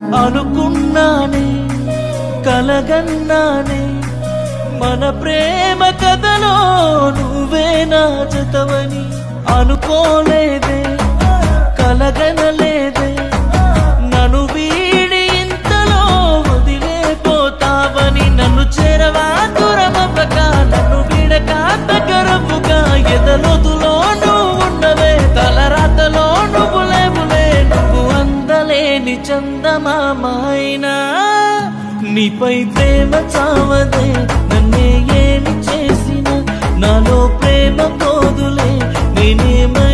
అనుకున్నానే కలగన్నానే మన ప్రేమ కథలో నువ్వే నా జతవని అనుకోలేదే కలగనలేదే నన్ను వీడి ఇంతలో వదిలేపోతావని నన్ను చేరవా దూరమవ్వక నన్ను వీడక దగ్గరవ్వుగా ఎదలోతులో నువ్వు ఉండవే తలరాతలో నువ్వు లేవులే నువ్వు అందలేని చందమామైనా నీపై ప్రేమ చావదే నన్నే ఏమి చేసిన నాలో ప్రేమ కోదులే నేనేమై